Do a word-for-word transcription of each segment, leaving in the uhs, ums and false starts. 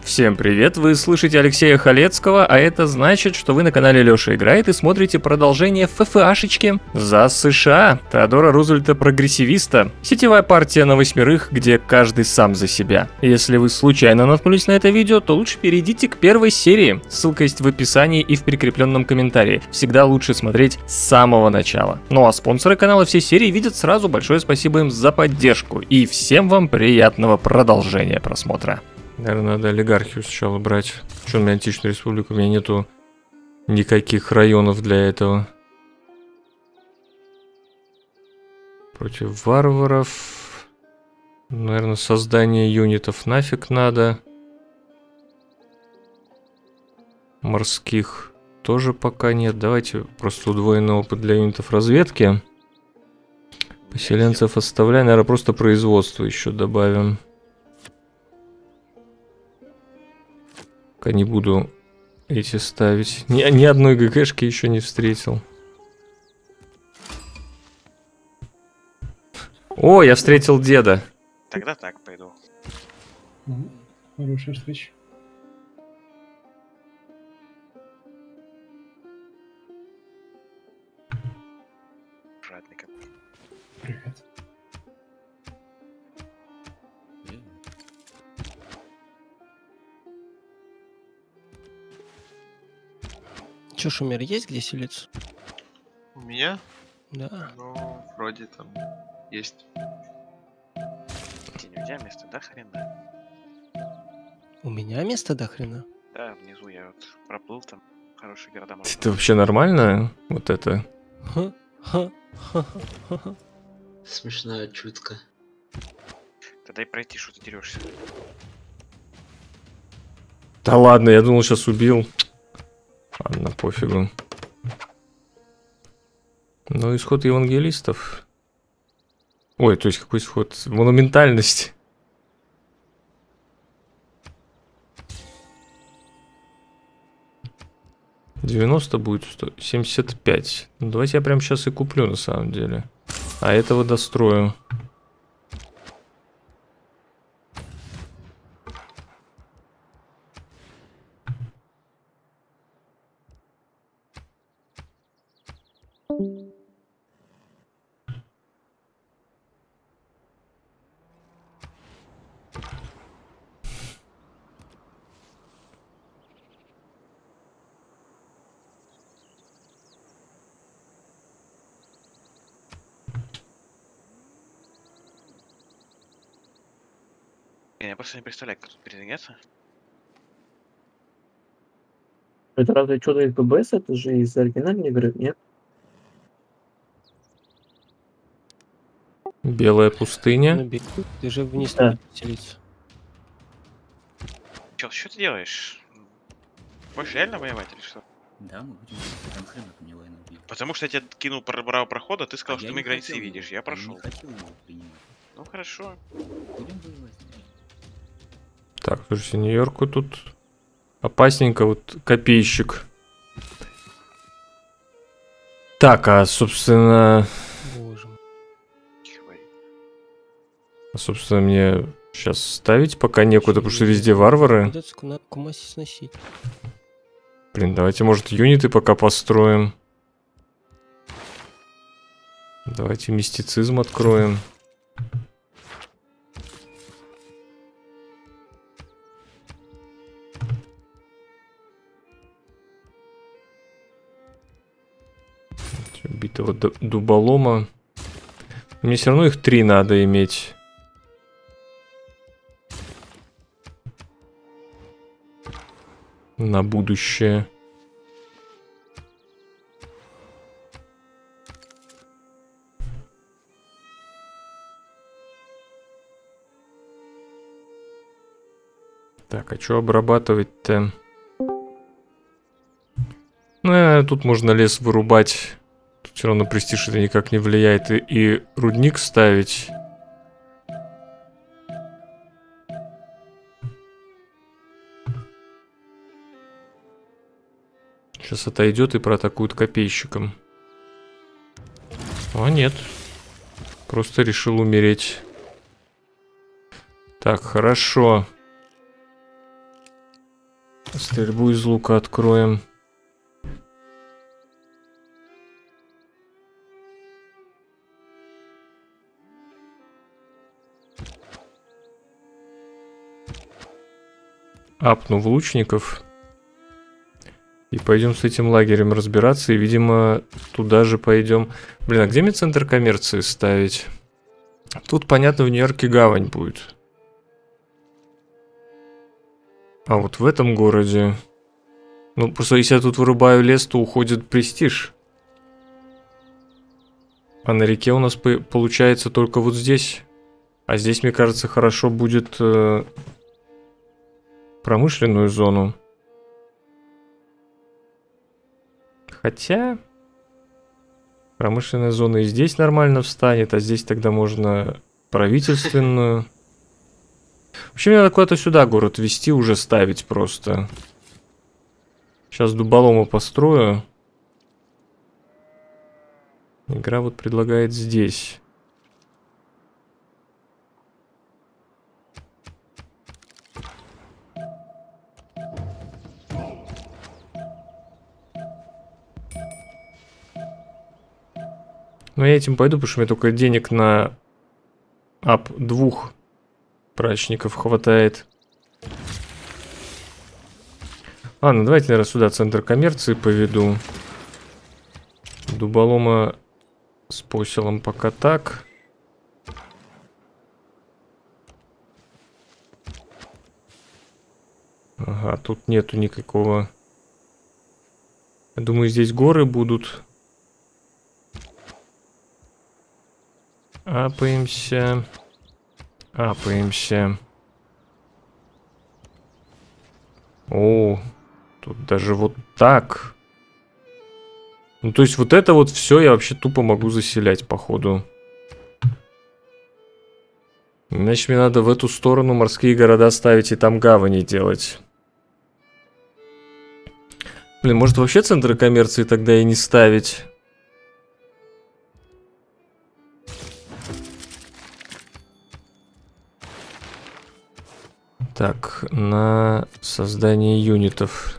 Всем привет, вы слышите Алексея Халецкого, а это значит, что вы на канале Лёша Играет и смотрите продолжение ФФАшечки за США, Теодора Рузвельта Прогрессивиста. Сетевая партия на восьмерых, где каждый сам за себя. Если вы случайно наткнулись на это видео, то лучше перейдите к первой серии, ссылка есть в описании и в прикрепленном комментарии. Всегда лучше смотреть с самого начала. Ну а спонсоры канала всей серии видят сразу, большое спасибо им за поддержку, и всем вам приятного продолжения просмотра. Наверное, надо олигархию сначала брать. Что у меня античная республика? У меня нету никаких районов для этого. Против варваров. Наверное, создание юнитов нафиг надо. Морских тоже пока нет. Давайте просто удвоенный опыт для юнитов разведки. Поселенцев оставляем. Наверное, просто производство еще добавим. Пока не буду эти ставить. Ни, ни одной ГГшки еще не встретил. О, я встретил деда. Тогда так пойду. Хорошая встреча. Жадный как. Привет. Чё, Шумер, есть где селиться? У меня? Да. Ну, вроде там есть. День, у тебя место, да, хрена? У меня место до хрена? Да, внизу я вот проплыл, там хорошие города можно. Это вообще нормально? Вот это. Ха, ха, ха, ха, ха. Смешная чутка. Тогда и пройти, что ты дерешься. Да ладно, я думал, сейчас убил. Ладно, пофигу. Ну, исход евангелистов. Ой, то есть какой исход? Монументальность. девяносто будет, сто семьдесят пять. Ну, давайте я прямо сейчас и куплю, на самом деле. А этого дострою. Я просто не представляю, как тут передвигаться. Это разве что-то из ПБС? Это же из оригинальной игры, нет? Белая Ну, пустыня. бег. Ты же вниз Да. не селиться. Чё, что ты делаешь? Хочешь реально воевать или что? Да, мы будем там хрена мне войну бить. Потому что я тебе кинул про право прохода, ты сказал, А что я ты не мои границы хотел видишь, его- я прошел. не хотел его принимать. Ну хорошо. Будем воевать. Так, слушайте, Нью-Йорку тут опасненько, вот копейщик. Так, а собственно... Боже мой. Тихо, говори. А, собственно, мне сейчас ставить пока некуда, потому что везде варвары. Придется куна- Кумаси сносить. Блин, давайте, может, юниты пока построим. Давайте мистицизм откроем. Убитого ду- дуболома. Мне все равно их три надо иметь. На будущее. Так, а что обрабатывать-то? Ну, э, тут можно лес вырубать. Тут все равно престиж это никак не влияет. И, и рудник ставить. Сейчас отойдет и проатакует копейщиком. А нет. Просто решил умереть. Так, хорошо. Стрельбу из лука откроем. Апну в лучников. И пойдем с этим лагерем разбираться. И, видимо, туда же пойдем. Блин, а где мне центр коммерции ставить? Тут, понятно, в Нью-Йорке гавань будет. А вот в этом городе... Ну, просто если я тут вырубаю лес, то уходит престиж. А на реке у нас по получается только вот здесь. А здесь, мне кажется, хорошо будет... Э промышленную зону. Хотя промышленная зона и здесь нормально встанет, а здесь тогда можно правительственную. В общем, мне надо куда-то сюда город вести, уже ставить просто. Сейчас дуболома построю. Игра вот предлагает здесь. Но я этим пойду, потому что мне только денег на ап двух прачников хватает. Ладно, давайте, наверное, сюда центр коммерции поведу. Дуболома с поселом пока так. Ага, тут нету никакого. Я думаю, здесь горы будут. Апаемся. Апаемся. О, тут даже вот так. Ну, то есть вот это вот все я вообще тупо могу заселять, походу. Значит, мне надо в эту сторону морские города ставить и там гавани делать. Блин, может вообще центры коммерции тогда и не ставить? Так, на создание юнитов.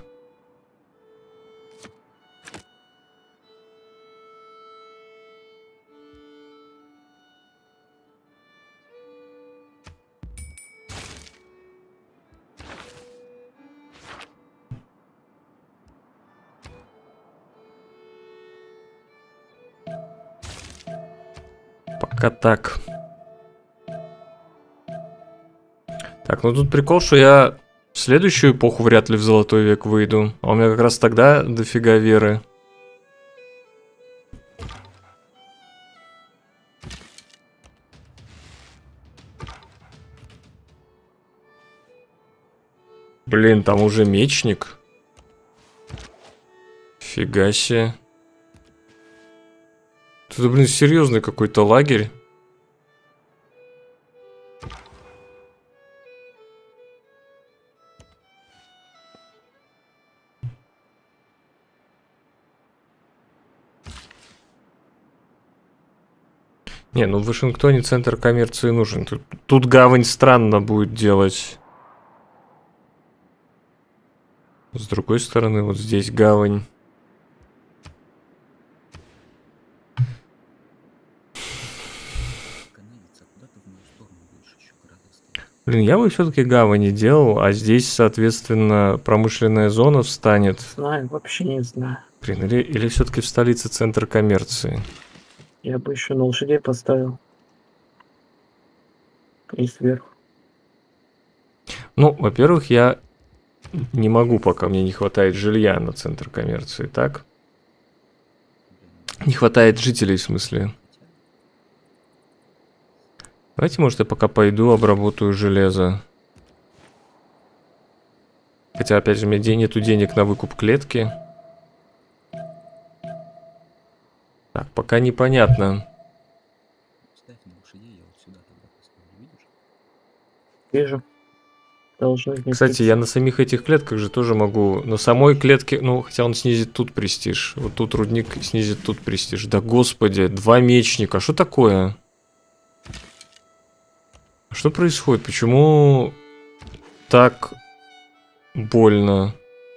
Пока так. Так, ну тут прикол, что я в следующую эпоху вряд ли в Золотой век выйду. А у меня как раз тогда дофига веры. Блин, там уже мечник. Фига себе. Тут, блин, серьезный какой-то лагерь. Не, ну в Вашингтоне центр коммерции нужен. Тут, тут гавань странно будет делать. С другой стороны, вот здесь гавань. Блин, я бы все-таки гавани делал, а здесь, соответственно, промышленная зона встанет. Знаю, вообще не знаю. Блин, или, или все-таки в столице центр коммерции? Я бы еще на лошадей поставил. И сверху. Ну, во-первых, я не могу, пока мне не хватает жилья на центр коммерции, так? Не хватает жителей, в смысле. Давайте, может, я пока пойду обработаю железо. Хотя, опять же, у меня нету денег на выкуп клетки. Так, пока непонятно. Вижу. Должны вместиться. Кстати, я на самих этих клетках же тоже могу. На самой клетке, ну, хотя он снизит тут престиж. Вот тут рудник снизит тут престиж. Да господи, два мечника. Что такое? Что происходит? Почему так больно.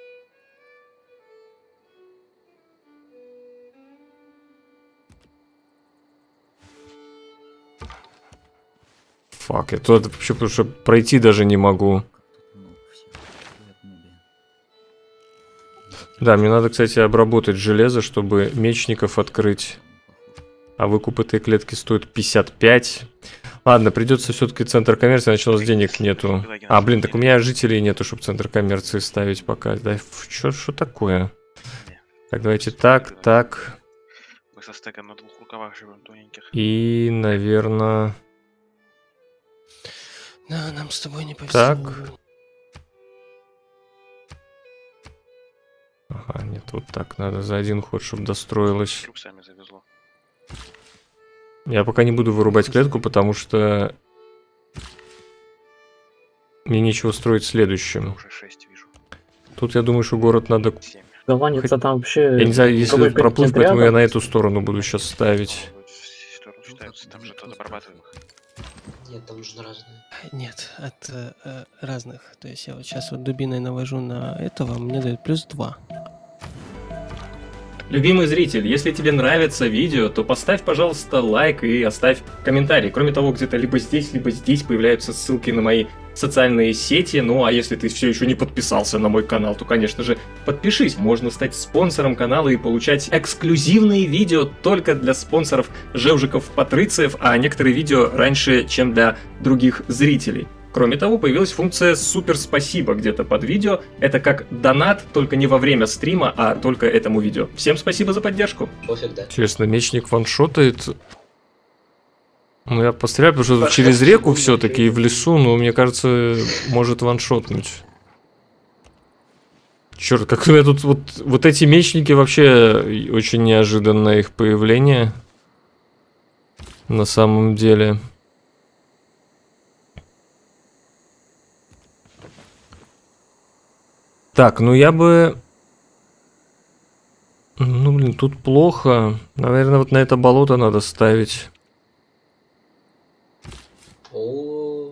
Фак, я туда вообще потому что пройти даже не могу. Как тут много всех. Ой, обнубия. Да, мне надо, кстати, обработать железо, чтобы мечников открыть. А выкуп этой клетки стоит пятьдесят пять. Ладно, придется все-таки центр коммерции, начал с денег нету. А, блин, так у меня жителей нету, чтобы центр коммерции ставить пока. Да, что такое? Так, давайте так, так. Мы со стеком на двух рукавах живем, тоненьких. И, наверное... Да, нам с тобой не повезло. Так. Ага, нет, вот так надо за один ход, чтобы достроилось. Трюксами завезло. Я пока не буду вырубать клетку, потому что мне нечего строить следующим. Уже шесть вижу. Тут я думаю, что город надо... семь. Голландец там вообще... Я не знаю, если какой проплыть, континент поэтому я рядом. на эту сторону буду сейчас ставить. Сторону считаются, там же тот обрабатываем. Нет, там нужно разные. Нет, от э, э, разных. То есть я вот сейчас вот дубиной навожу на этого, мне дает плюс два. Любимый зритель, если тебе нравится видео, то поставь, пожалуйста, лайк и оставь комментарий. Кроме того, где-то либо здесь, либо здесь появляются ссылки на мои социальные сети. Ну а если ты все еще не подписался на мой канал, то, конечно же, подпишись. Можно стать спонсором канала и получать эксклюзивные видео только для спонсоров Жевжиков-Патрициев, а некоторые видео раньше, чем для других зрителей. Кроме того, появилась функция «Супер спасибо» где-то под видео. Это как донат, только не во время стрима, а только этому видео. Всем спасибо за поддержку. Пофиг, да. Интересно, мечник ваншотает? Ну, я постреляю, потому что через реку все-таки и в лесу, но мне кажется, может ваншотнуть. Черт, как у меня тут вот, вот эти мечники вообще очень неожиданно их появление. На самом деле. Так, ну я бы... Ну, блин, тут плохо. Наверное, вот на это болото надо ставить. О,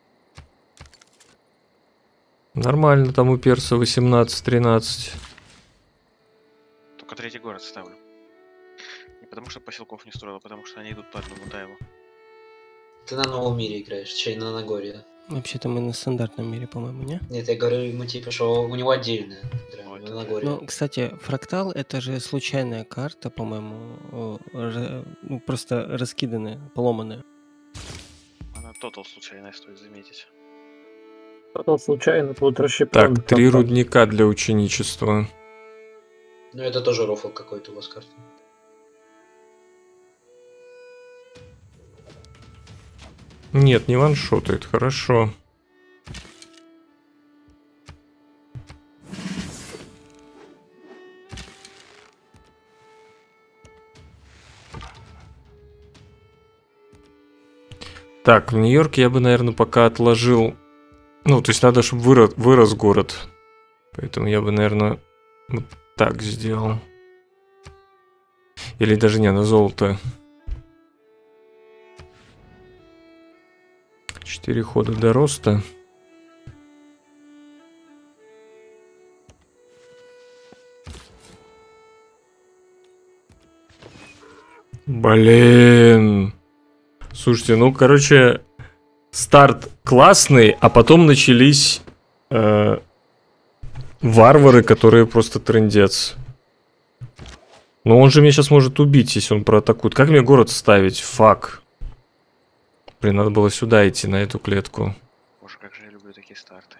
Нормально, там у перса восемнадцать тринадцать. Только третий город ставлю. Не потому что поселков не строил, а потому что они идут по одному тайлу. ты на новом мире играешь, чей на Нагорье, да? Вообще-то мы на стандартном мире, по-моему, не? Нет, я говорю ему типа, что у него отдельная игра, Вот. на Нагорье. Ну, кстати, фрактал это же случайная карта, по-моему, о, ра- ну, просто раскиданная, поломанная. Она тотал случайная, стоит заметить. Кто-то случайно тут расщеплен. Так, три рудника для ученичества. Ну это тоже рофл какой-то у вас карта. Нет, не ваншотает, хорошо. Так, в Нью-Йорке я бы, наверное, пока отложил... Ну, то есть надо, чтобы вырос, вырос город. Поэтому я бы, наверное, вот так сделал. Или даже не, на золото. Четыре хода до роста. Блин. Слушайте, ну, короче, старт классный, а потом начались э, варвары, которые просто трындец. Но он же меня сейчас может убить, если он проатакует. Как мне город ставить? Фак. Блин, надо было сюда идти, на эту клетку. Боже, как же я люблю такие старты.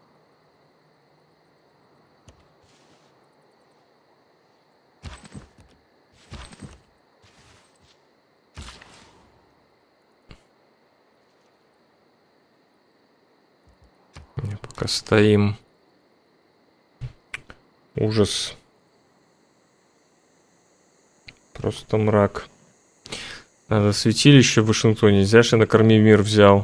Не, пока стоим. Ужас. Просто мрак. Надо святилище в Вашингтоне. Нельзя же, накорми мир взял.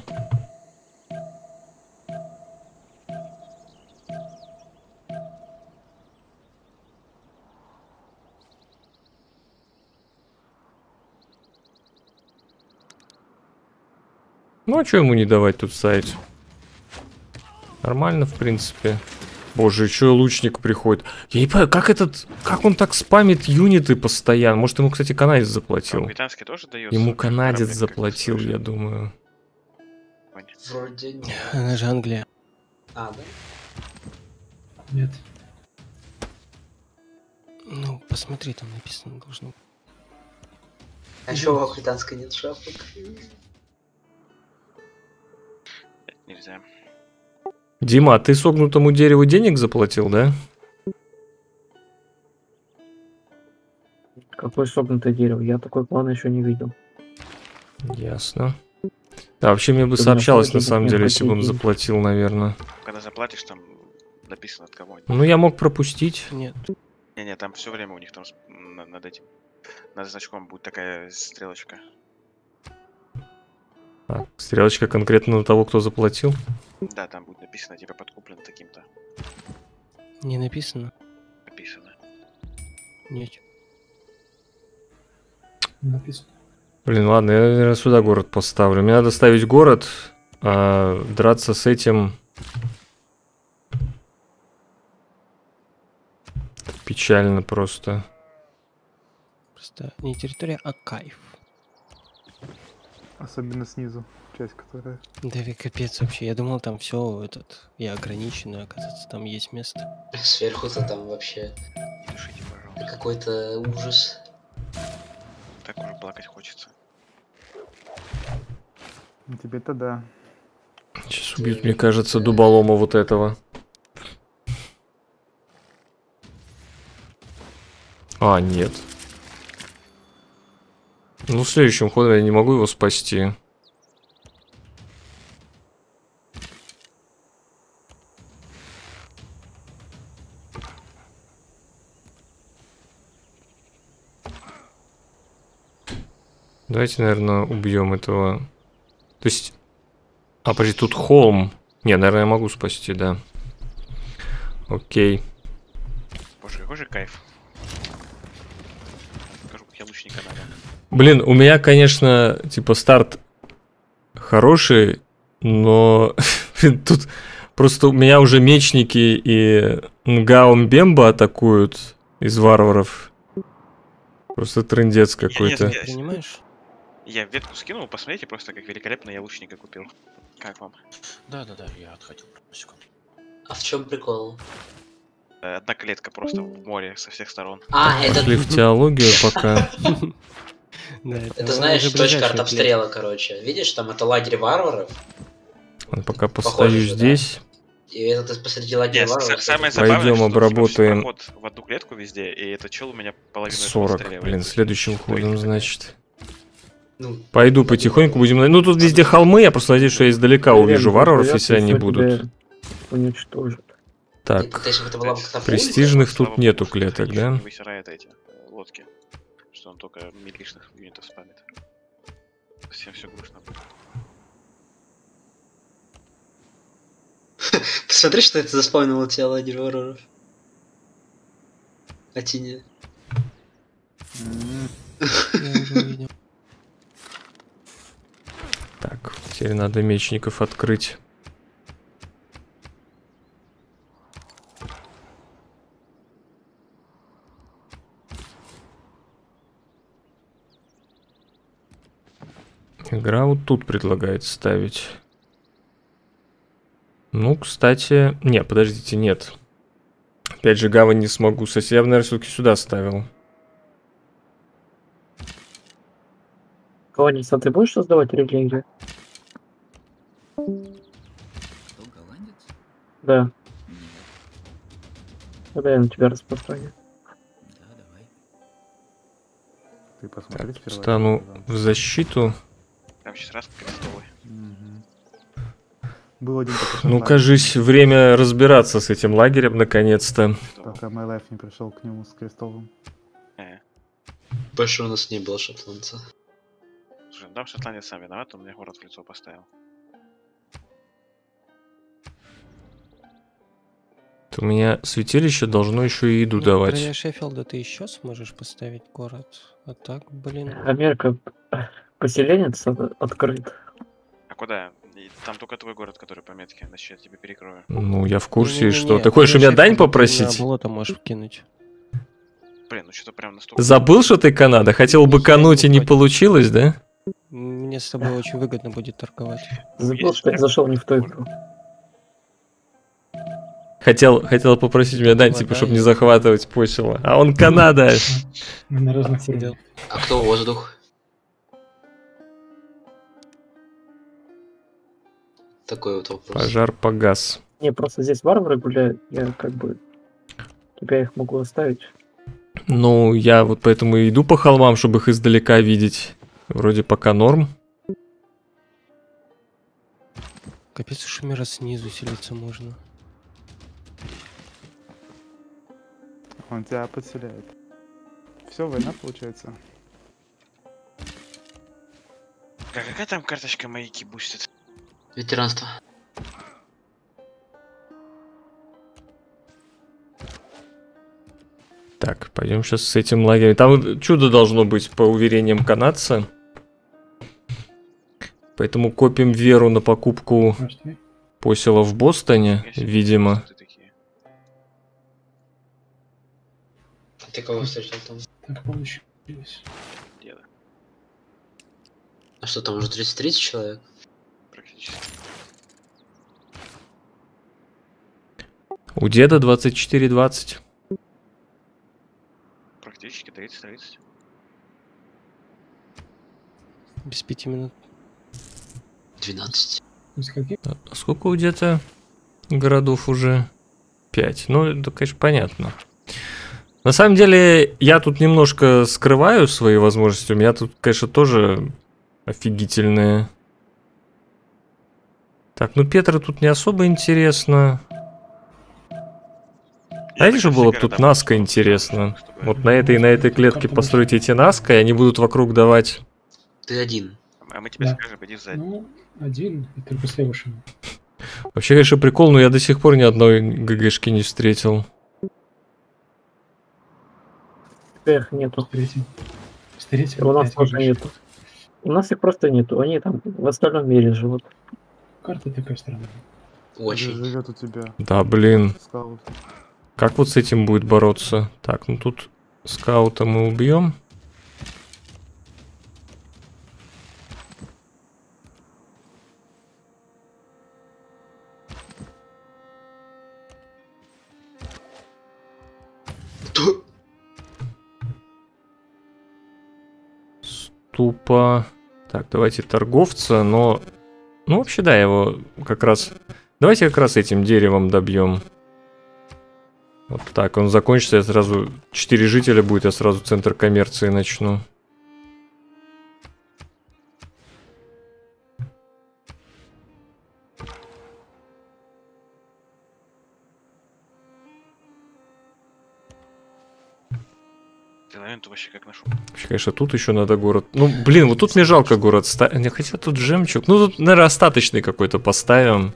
Ну а что ему не давать тут ставить? Нормально, в принципе. Боже, что лучник приходит? Я не понимаю, как этот... Как он так спамит юниты постоянно? Может, ему, кстати, канадец заплатил? Британский тоже дается? Ему канадец кораблик, как заплатил, слышал. я думаю. Вроде нет. Она же Англия. А, да? Нет. Ну, посмотри, там написано должно. А еще у британской нет шапок. Нельзя. Дима, а ты согнутому дереву денег заплатил, да? Какое согнутое дерево? Я такой план еще не видел. Ясно. Да, вообще мне бы Ты сообщалось, на денег самом не деле, если бы он платил. заплатил, наверное. Когда заплатишь, там написано от кого. Ну, я мог пропустить. Нет. Не-не, там все время у них там с- на- над этим. Над значком будет такая стрелочка. А, стрелочка конкретно на того, кто заплатил. Да, там будет написано, типа подкуплен таким-то. Не написано? Написано. Нет. Написано. Блин, ладно, я, наверное, сюда город поставлю. Мне надо ставить город, а драться с этим... Печально просто. Просто не территория, а кайф. Особенно снизу, часть которая. Да ведь капец вообще. Я думал, там все этот. Я ограниченный, оказывается, там есть место. Сверху-то там вообще Пишите, пожалуйста. какой-то ужас. Так уже плакать хочется. Ну, тебе-то да. Сейчас убьют, мне кажется, дуболома вот этого. А, нет. Ну, следующим ходом я не могу его спасти. Давайте, наверное, убьем этого. То есть... А, подожди, тут холм. Не, наверное, я могу спасти, да. Окей. Боже, какой же кайф. Покажу, как я лучника надо. Блин, у меня, конечно, типа старт хороший, но блин, тут просто у меня уже мечники и Нгаум Бемба атакуют из варваров. Просто трындец какой-то. Я- Понимаешь? Я ветку скинул, посмотрите просто, как великолепно я лучника купил. Как вам? Да-да-да, я отходил просеком. А в чем прикол? Э, Одна клетка просто в море со всех сторон. А, это, Пошли в теологию пока. Да, это знаешь, уже точка ближайшая от обстрела, короче. Видишь, там это лагерь варваров, Пока Похоже постою же, да? здесь. и этот посреди лагеря Нет, варваров. са- самое кстати, забавное, Пойдем что, типа, обработаем. проход в одну клетку везде, и этот чел у меня половину этого сорок, стреляет. блин, следующим ходом, значит. ну, Пойду потихоньку будем... Ну, тут везде холмы, я просто надеюсь, что я издалека увижу варваров, если они будут. Уничтожат. Так, то есть вот это была бы катапульта? престижных Слава тут нету богу, что клеток, Хранитель да? не высирает эти э, лодки. Что он только милишных юнитов спамит. Всем все грустно. Посмотри, что это заспавнило тебя лагерь варваров. А тени. М, Я уже увидел. Так, теперь надо мечников открыть. Игра вот тут предлагает ставить. Ну, кстати... Не, подождите, нет. Опять же, гавань не смогу. Соси, я бы, наверное, все-таки сюда ставил. Голландец, а ты будешь создавать религию? Кто, голландец? Да, Нет. тогда я на тебя распространю. Да, давай. Ты посмотри Так, сперва, встану я в защиту. Там сейчас раз крестовый. Мгм. Был один такой Ну, шотландец, кажись, время разбираться с этим лагерем, наконец-то. пока My Life не пришел к нему с крестовым. Э, Больше у нас не было шотландца. Слушай, ну там шотландец сам виноват, он мне город в лицо поставил. У меня святилище должно еще и еду Ну, давать. Короля Шеффилда ты еще сможешь поставить город. А так, блин. Америка, поселенец от- открыт. А куда? И там только твой город, который по метке, иначе я тебе перекрою. Ну, я в курсе, Не-не-не, и что? Ты хочешь у меня шеф, дань ты на попросить? болото можешь кинуть. Блин, ну что-то прям настолько... Забыл, что ты Канада? Хотел бы Я кануть и не не против. получилось, да? Мне с тобой очень выгодно будет торговать. Забыл, что я зашел не в ту игру. Хотел, хотел попросить меня дань, типа, чтобы не захватывать посела. А он Канада. Мы на разных Сидел. уровнях. А кто воздух? Такой вот вопрос. Пожар погас. Не, просто здесь варвары гуляют, я как бы... Тебя их могу оставить. Ну, я вот поэтому и иду по холмам, чтобы их издалека видеть. Вроде пока норм. Капец, у Шумера снизу селиться можно. Он тебя подселяет. Все, война получается. А какая там карточка маяки бустит? Ветеранство. Так, пойдем сейчас с этим лагерем. Там чудо должно быть, по уверениям канадца. Поэтому копим веру на покупку Может, вы? посела в Бостоне, Если видимо. ты такие. Ты кого встретил там? Так получилось. Деда, А что, там уже тридцать тридцать человек? практически. У деда двадцать четыре двадцать. Практически тридцать тридцать. Без пяти минут. двенадцать. Из каких? А сколько у деда городов уже? Пять. Ну, это, конечно, понятно. На самом деле, я тут немножко скрываю свои возможности. У меня тут, конечно, тоже офигительные. Так, ну Петра тут не особо интересно. Знаете, что было бы тут Наска интересно? Вот на этой на этой клетке построить эти Наска, и они будут вокруг давать... Ты один. А мы тебе Да. скажем, иди сзади. Ну, один, и только с левушем. Вообще, конечно, прикол, но я до сих пор ни одной ГГшки не встретил. Эх, нету. С третьим. С третьим У нас опять тоже выбежишь. нету. У нас их просто нету, они там в остальном мире живут. Карта такая странная. Очень. Живет у тебя Да, блин. скаут. Как вот с этим будет бороться? Так, ну тут скаута мы убьем. Ступа. Так, давайте торговца, но... Ну, вообще, да, его как раз... Давайте как раз этим деревом добьем. Вот так, он закончится, я сразу... Четыре жителя будет, я сразу центр коммерции начну. Ты на ленту вообще как нашел. Вообще, конечно, тут еще надо город... Ну, блин, вот тут мне жалко город ставить. Хотя тут жемчуг. Ну, тут, наверное, остаточный какой-то поставим.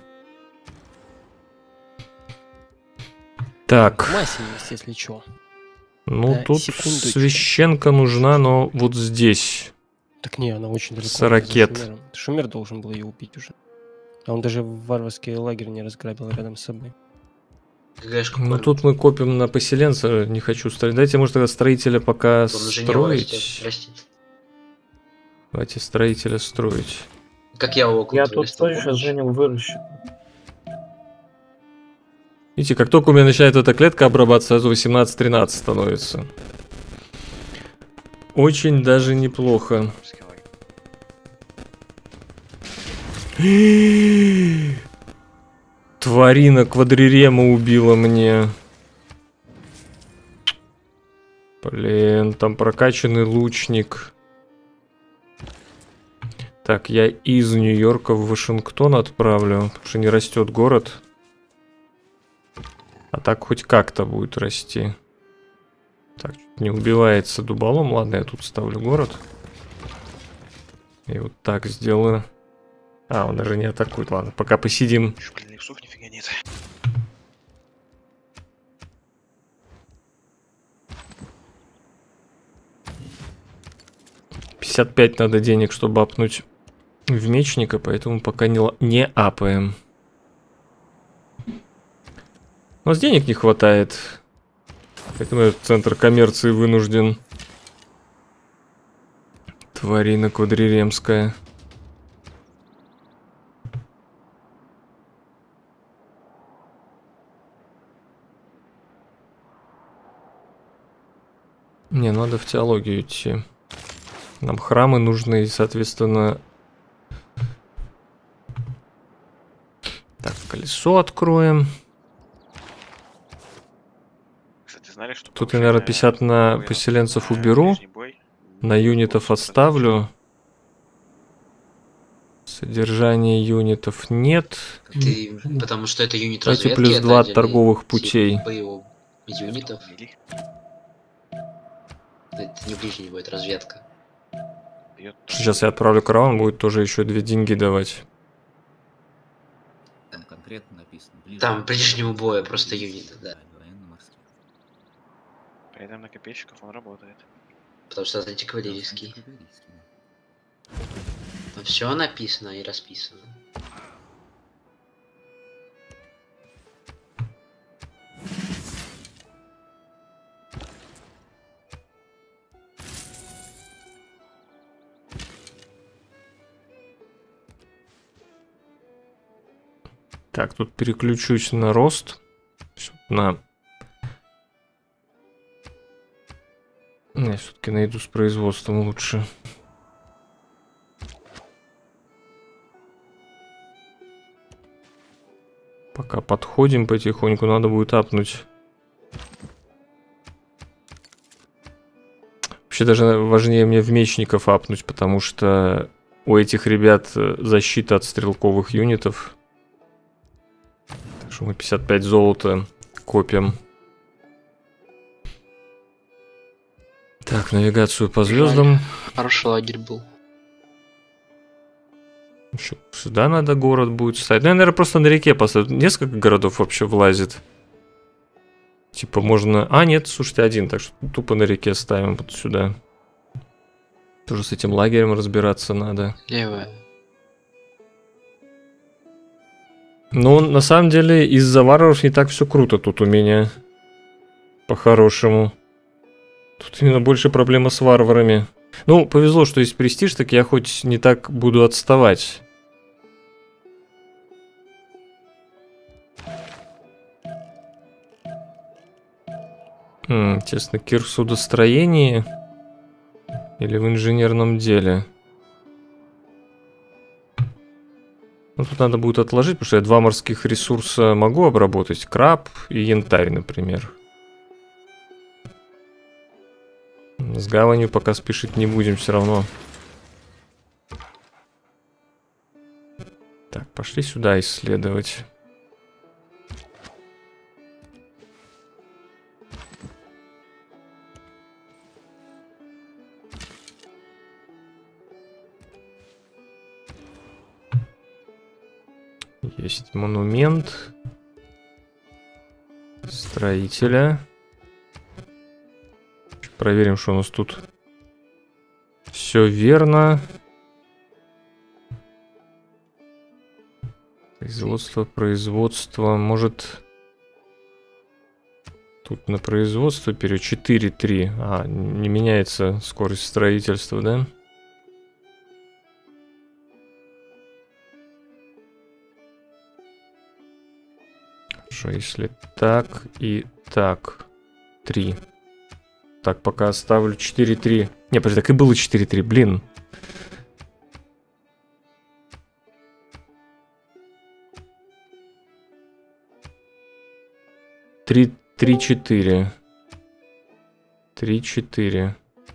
Так. Масса есть, если чё. Ну, Да, тут секундочку. священка нужна, но вот здесь. Так не, она очень далеко. С за ракет. Шумером. Шумер должен был ее убить уже. А он даже варварский лагерь не разграбил рядом с собой. ГГшку Ну, кормят. тут мы копим на поселенца, не хочу строить. Дайте, может, тогда строителя пока Он уже не растет. строить. Растет. Давайте строителя строить. Как я его Я купил, тут растет, тоже сейчас помнишь? Женю выращу. Видите, как только у меня начинает эта клетка обрабатываться, сразу восемнадцать тринадцать становится. Очень даже неплохо. Тварина квадрирема убила мне. Блин, там прокачанный лучник. Так, я из Нью-Йорка в Вашингтон отправлю, потому что не растет город. А так хоть как-то будет расти. Так, не убивается дуболом. Ладно, я тут ставлю город. И вот так сделаю. А, он даже не атакует. Ладно, пока посидим. Ещё, блин, лесов нифига нет. пятьдесят пять надо денег, чтобы апнуть в мечника, поэтому пока не, ла- не апаем. У нас денег не хватает. Поэтому я в центр коммерции вынужден. Тварина квадриремская. Не, надо в теологию идти. Нам храмы нужны, и, соответственно... Так, колесо откроем. Кстати, знали, что Тут я, наверное, повышение пятьдесят на боя поселенцев на уберу. ближний бой На юнитов будет отставлю. Содержание юнитов нет. Ты, потому что это юнит Давайте разведки. плюс это два от отдельный торговых тип путей. боевого юнитов. мили, Это не ближний бой, это разведка. бьет Сейчас я отправлю караван, будет тоже еще две деньги давать. Там конкретно написано. Ближе Там к ближнему военному бою морскому просто бою, юниты, да. военно-морских. При этом на копейщиков он работает. Потому что это антикавалерийский. Антикавалерийский, да. Там все написано и расписано. Так, тут переключусь на рост. На... Я все-таки найду с производством лучше. Пока подходим потихоньку, надо будет апнуть. Вообще даже важнее мне в мечников апнуть, потому что у этих ребят защита от стрелковых юнитов. Так что мы пятьдесят пять золота копим. Так, навигацию по звездам. Хороший лагерь был. Еще сюда надо город будет ставить. Ну, я, наверное, просто на реке поставлю. Несколько городов вообще влазит. Типа можно... А, нет, слушайте, один. Так что тупо на реке ставим вот сюда. Тоже с этим лагерем разбираться надо. Левая. Ну, на самом деле, из-за варваров не так все круто тут у меня. По-хорошему. Тут именно больше проблема с варварами. Ну, повезло, что есть престиж, так я хоть не так буду отставать. Хм, интересно, Кир в судостроении или в инженерном деле? Ну, тут надо будет отложить, потому что я два морских ресурса могу обработать. Краб и янтарь, например. С гаванью пока спешить не будем все равно. Так, пошли сюда исследовать. Есть монумент строителя. Проверим, что у нас тут. Все верно. Производство, производство. Может, тут на производство перейдет четыре три. А, не меняется скорость строительства, да? Хорошо, если так и так. три. Так, пока оставлю четыре три. Не, подожди, так и было четыре три, блин. три три четыре. три четыре.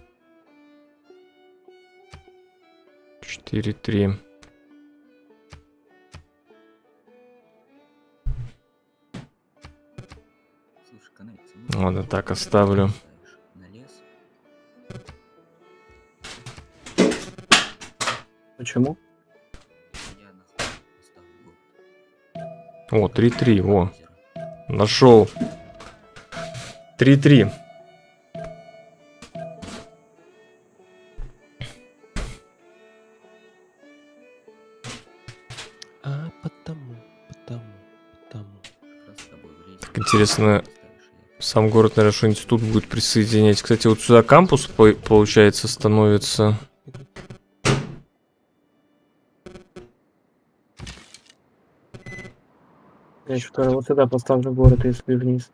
четыре три. Слушай, Канадец, ну, Ладно, так оставлю. на лес. Почему? Я на хуй поставлю город. О, три три, о, Озеро. нашел. три три. Так, интересно, сам город, наверное, что-нибудь тут будет присоединять. Кстати, вот сюда кампус, по- получается, становится. Я что-то вот сюда поставлю город, если вниз.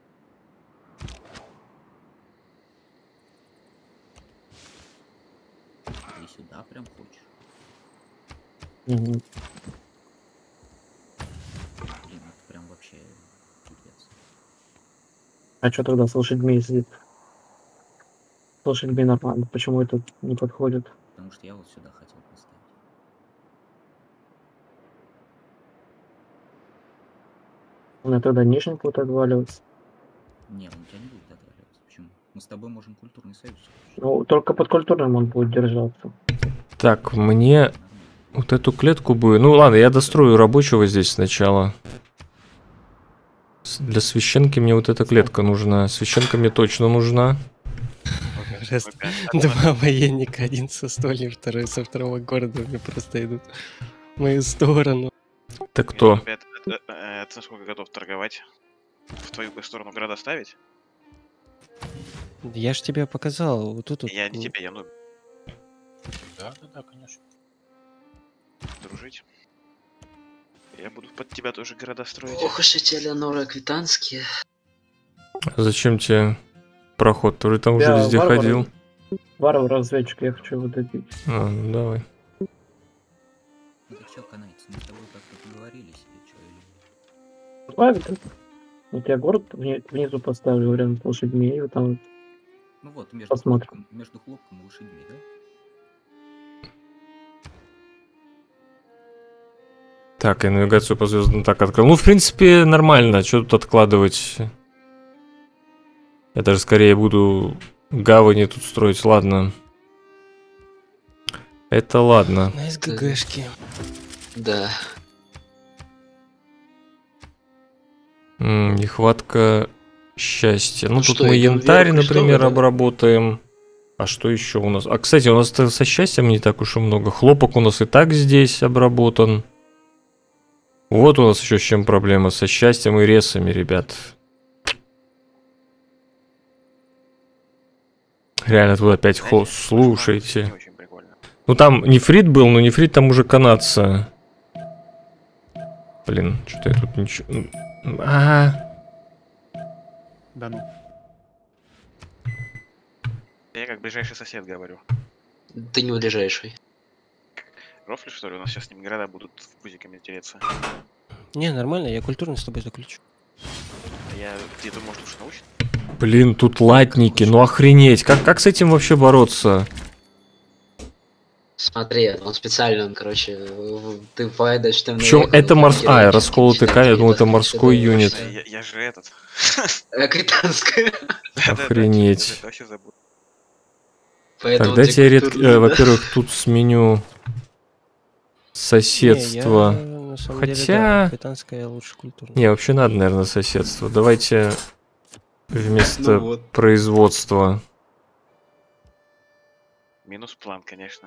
Ты сюда прям хочешь? Мгм. Блин, это прям вообще пипец. А что тогда с лошадьми сидит? С лошадьми нормально. Почему это не подходит? Потому что я вот сюда хотел поставить. У меня тогда нижний будет отваливаться. Не, он у тебя не будет отваливаться. Почему? Мы с тобой можем культурный союз заключить. Ну, только под культурным он будет держаться. Так, мне Нормально. вот эту клетку бы... Ну ладно, я дострою рабочего здесь сначала. С- Для священки мне вот эта клетка нужна. Священка мне точно нужна. Раз Опять. два военника, один со стольни, второй со второго города, мне просто идут в мою сторону. Это кто? Опять, э, э, Ты насколько готов торговать? В твою бы сторону города ставить? Я ж тебе показал, вот тут вот. Я не тебя, я ну Да, да, да, конечно. дружить. Я буду под тебя тоже города строить. Ох уж эти Элеонора Аквитанские. Зачем тебе проход? Ты уже там уже Я везде варвар. ходил. Варвар разведчик, я хочу его добить. А, ну давай. Ну так чё, канадец, мы с тобой как-то поговорились или чё? Или... Ладно, да. Вот я город вни- внизу поставлю рядом с лошадьми, и вот там Ну вот, между Посмотрим. хлопком, между хлопком и лошадьми, да? Так, я навигацию по звездам так открыл. Ну, в принципе, нормально. Что тут откладывать? Я даже скорее буду гавани тут строить. Ладно. Это ладно. На СГГшки. Да. М, нехватка счастья. Ну, Ну тут что, мы идём янтарь, вверх, и что например, вы, да? обработаем. А что еще у нас? А, кстати, у нас со счастьем не так уж и много. Хлопок у нас и так здесь обработан. Вот у нас еще с чем проблема. Со счастьем и ресами, ребят. Реально, тут опять хо... Знаете, Слушайте. Не очень прикольно. Ну там нефрит был, но нефрит там уже канадца. Блин, что-то я тут ничего... А, Да ну. Я как ближайший сосед говорю. Ты не ближайший. Рофли, что ли? У нас сейчас с ним города будут пузиками тереться. Не, нормально, я культурно с тобой заключу. А я где-то, может, уж научен? блин, тут латники, ну охренеть. Как, как с этим вообще бороться? Смотри, он специально, он, короче, в- ты поедаешь там... Причем это морской... А, расколотый камень, я думал, это морской юнит. Я, я же этот. Аквитанская. Да-да-да, Охренеть. я вообще забыл. Поэтому Так, дайте я, тебе ред... культурно, э, да? во-первых, тут сменю соседство. Не, я, на самом деле, Хотя- да, аквитанская лучше культурная. Не, вообще надо, наверное, соседство. Давайте вместо Ну вот. производства. Минус план, конечно.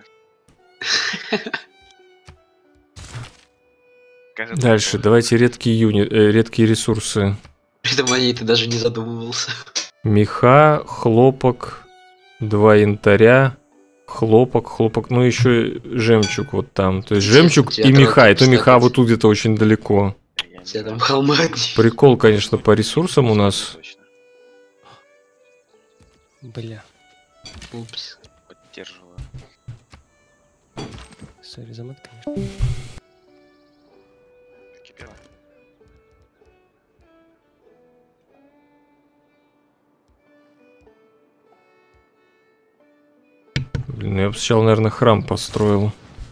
Кажется, Дальше, плохо. давайте редкие юни... э, редкие ресурсы. При этом о ней ты даже не задумывался. Меха, хлопок, два янтаря, хлопок, хлопок, ну еще жемчуг вот там. То есть жемчуг Тебе и меха, и то отрывать, меха кстати. вот тут где-то очень далеко. Я не Все знаю. там холмы одни. Прикол, конечно, по ресурсам у нас. Точно. Бля, Упс. Поддерживаю. сори за мат, конечно. Кипело. Блин, я бы сначала, наверное, храм построил.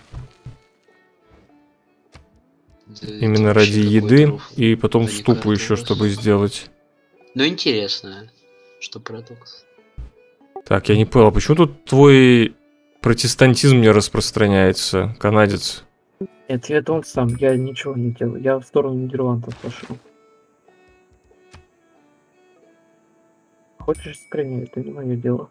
Да это Именно вообще ради какой-то еды. руф. И потом Это не ступу карта еще, у вас. чтобы сделать. Ну интересно, что парадокс. Так, я не понял, а почему тут твой протестантизм не распространяется, канадец? Нет, это он сам, я ничего не делал. Я в сторону Нидерландов пошел. Хочешь искренне, это не мое дело.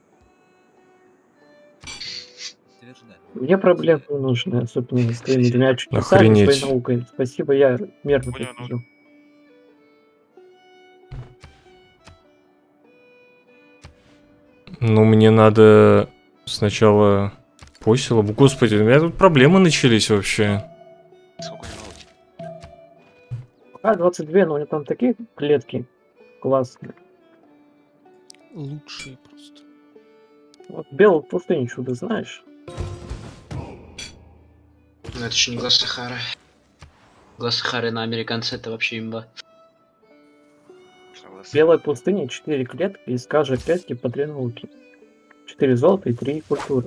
Утверждаю. Мне проблем не нужны, особенно с твоими двумя чудесами, Охренеть. своей наукой. Спасибо, я мерно Понял, ну, подхожу. Ну, мне надо сначала посела. Господи, у меня тут проблемы начались вообще. Сколько не налоги? А, двадцать два, но у меня там такие клетки классные. Лучшие просто. Вот белую пустыню чудо знаешь? Ну это еще не глаз Сахары. Глаз Сахары на американца это вообще имба. Что у вас? Белая пустыня, четыре клетки, из каждой клетки по три науки. четыре золота и три культуры.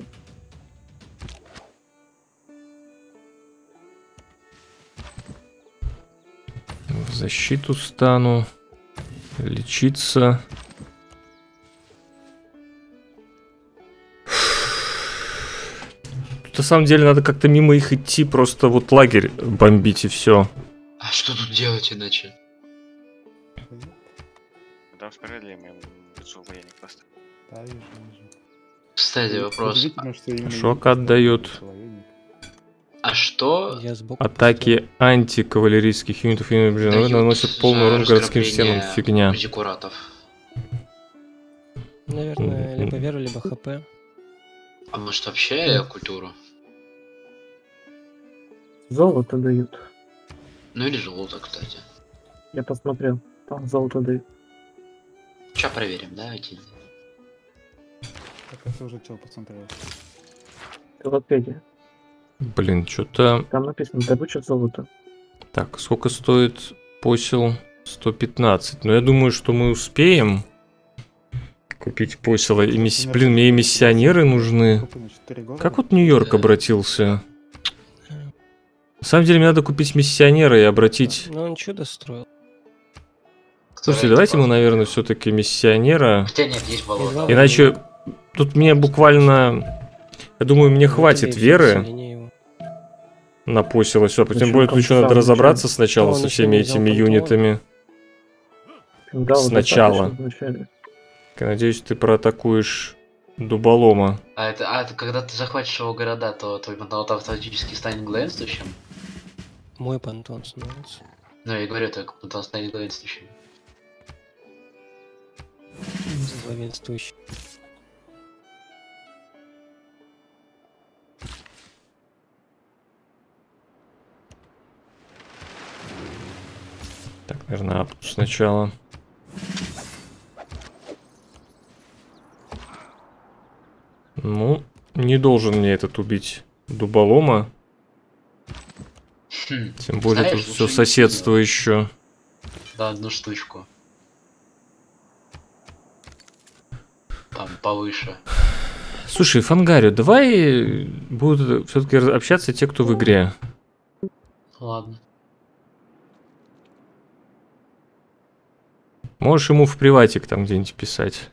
В защиту стану. Лечиться. Тут на самом деле надо как-то мимо их идти, просто вот лагерь бомбить и все. А что тут делать иначе? Там справедливо лицо военник просто. Да, вижу, вижу. Кстати, вопрос. Удивительно, что именно Шок им отдает. человек. А что? Я сбоку Атаки антикавалерийских юнитов и блин, дают наносят полный урон за городским стенам. разграбление Фигня. зиккуратов? поставил. Наверное, либо веру, либо хп. А может вообще культуру? Золото дают. Ну или золото, кстати. Я посмотрел. Там золото дают. Сейчас проверим, да, один. Так, а ты уже что посмотрел? Велопедия. Блин, что-то... Там написано добыча золота. Так, сколько стоит посел? сто пятнадцать. Но я думаю, что мы успеем купить посела. И мисс... Блин, мне и миссионеры нужны. Сколько, на четыре года? Как вот Нью-Йорк обратился? На самом деле, мне надо купить миссионера и обратить... Но он чудо строил. Слушайте, давайте мы, наверное, все-таки миссионера. Хотя нет, есть болото. Едва- Иначе тут мне буквально... Я думаю, мне хватит Выделили веры население его. на посела. Все, тем Почему более тут еще надо там разобраться сначала Он со еще всеми не взял этими контроль. юнитами. Да, вот Сначала. достаточно вначале. Я надеюсь, ты проатакуешь дуболома. А это, а это когда ты захватишь его города, то твой пантеон автоматически станет главенствующим? Мой пантон становится. Ну, я говорю, твой пантеон станет главенствующим. Главенствующий. Так, наверное, апну сначала. Ну, не должен мне этот убить дуболома. Хм, Тем более Знаешь, тут все лучше не соседство сильно. еще. да, одну штучку. Там повыше. Слушай, Фангарио, давай будут все-таки общаться те, кто в игре. Ладно. Можешь ему в приватик там где-нибудь писать.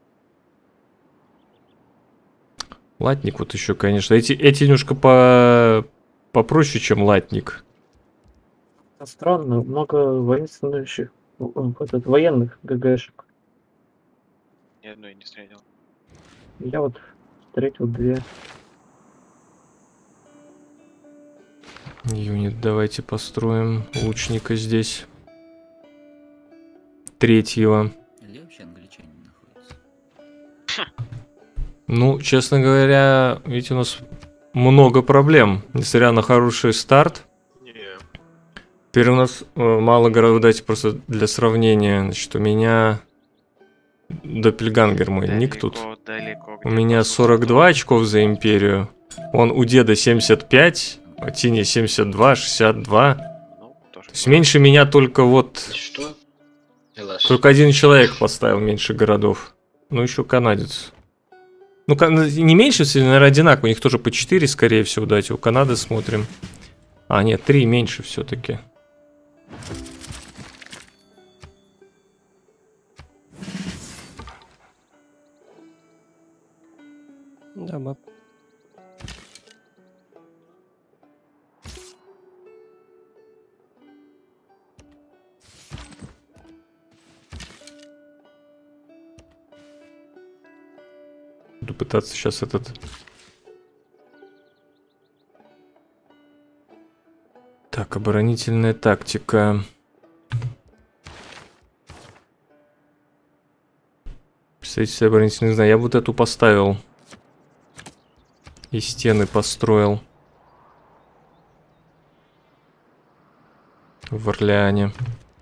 Латник вот еще, конечно. Эти, эти немножко по... попроще, чем латник. А странно, много воинствующих, о, этот, военных ГГшек. Ни одной не встретил. Я вот встретил две. Юнит давайте построим. Лучника здесь. Третьего. Где вообще англичанин находится? Ну, честно говоря, видите, у нас много проблем. Несмотря на хороший старт. Не, Теперь у нас э, мало городов, дайте просто для сравнения. Значит, у меня Доппельгангер мой, ник тут. далеко, У где меня просто сорок два очков за империю. Он у деда семьдесят пять, а Тини семьдесят два, шестьдесят два. Ну, тоже То есть меньше меня только вот... Что? Элаш. Только один человек поставил меньше городов. Ну, еще канадец. Ну, кан- не меньше, если, наверное, одинаково. У них тоже по четыре, скорее всего, дайте. У Канады смотрим. А, нет, три меньше все-таки. Да, баб. Буду пытаться сейчас этот... Так, оборонительная тактика. Строительство оборонительных, не знаю, я вот эту поставил. И стены построил. В Орлеане.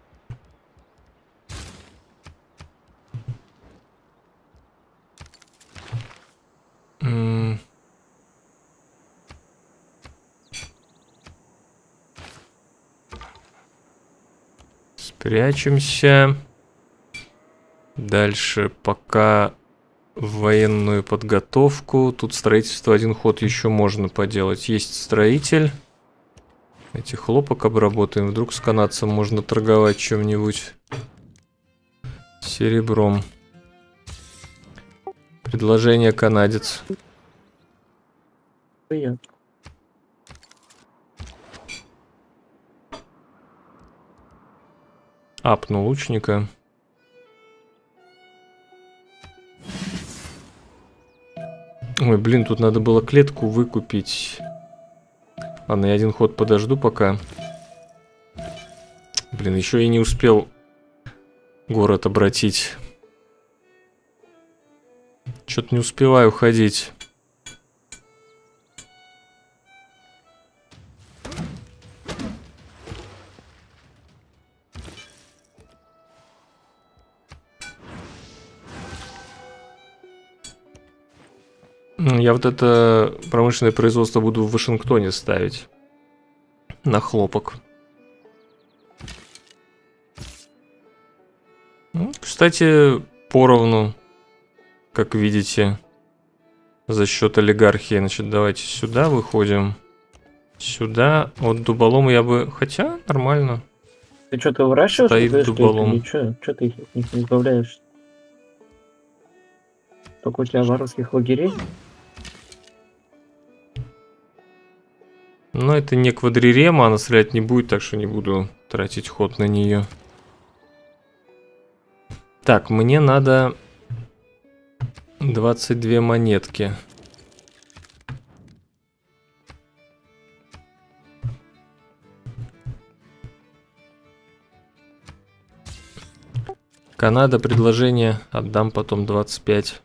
М. Спрячемся. Дальше пока в военную подготовку. Тут строительство один ход еще можно поделать. Есть строитель. Эти хлопок обработаем. Вдруг с канадцем можно торговать чем-нибудь. Серебром. Предложение канадец. Приятно. Апну лучника. Ой, блин, тут надо было клетку выкупить. Ладно, я один ход подожду пока. Блин, еще и не успел город обратить. Что-то не успеваю ходить. Я вот это промышленное производство буду в Вашингтоне ставить. На хлопок. Ну, кстати, поровну, как видите, за счет олигархии. Значит, давайте сюда выходим. Сюда. Вот дуболом я бы... Хотя, нормально. Ты что-то выращиваешь? Стоит Ты дуболом. Ничего, что ты их от них не избавляешься? Только у тебя варварских лагерей? Но это не квадрирема, она стрелять не будет, так что не буду тратить ход на нее. Так, мне надо двадцать две монетки. Канада, предложение, отдам потом двадцать пять.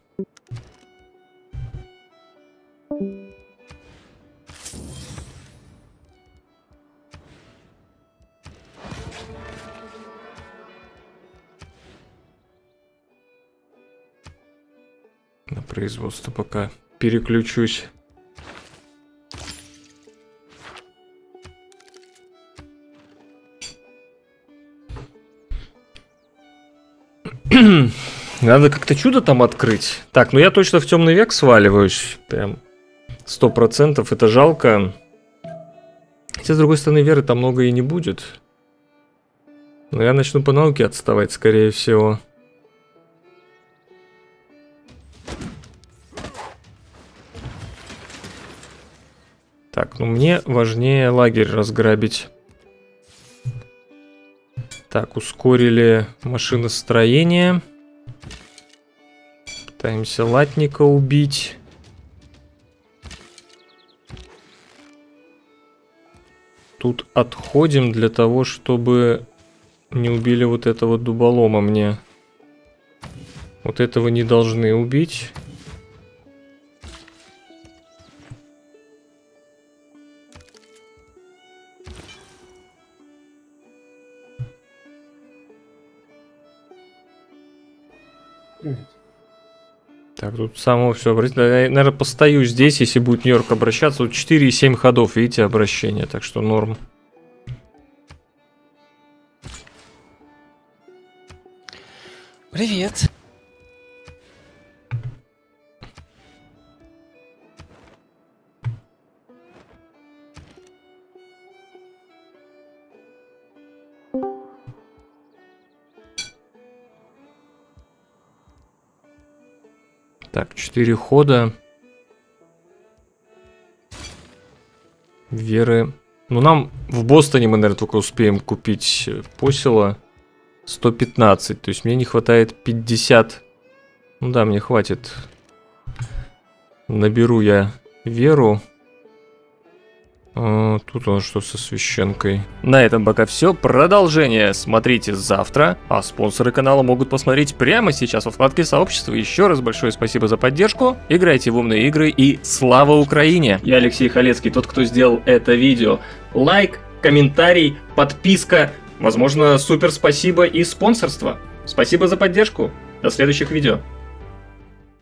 На производство пока переключусь. Надо как-то чудо там открыть. Так, ну я точно в темный век сваливаюсь. Прям сто процентов. Это жалко. Хотя, с другой стороны, веры там много и не будет. Но я начну по науке отставать, скорее всего. Так, ну мне важнее лагерь разграбить. Так, ускорили машиностроение. Пытаемся латника убить. Тут отходим для того, чтобы не убили вот этого дуболома мне. Вот этого не должны убить. Так, тут само все обратить. Я, наверное, постою здесь, если будет Нью-Йорк обращаться. Вот четыре и семь ходов, видите, обращение. Так что норм. Привет. Так, четыре хода. Веры. Ну, нам в Бостоне мы, наверное, только успеем купить посела. сто пятнадцать. То есть мне не хватает пятьдесят. Ну да, мне хватит. Наберу я веру. А, тут он что со священкой. На этом пока все. Продолжение смотрите завтра. А спонсоры канала могут посмотреть прямо сейчас во вкладке сообщества. Еще раз большое спасибо за поддержку. Играйте в умные игры и слава Украине! Я Алексей Халецкий, тот, кто сделал это видео. Лайк, комментарий, подписка. Возможно, супер спасибо и спонсорство. Спасибо за поддержку. До следующих видео.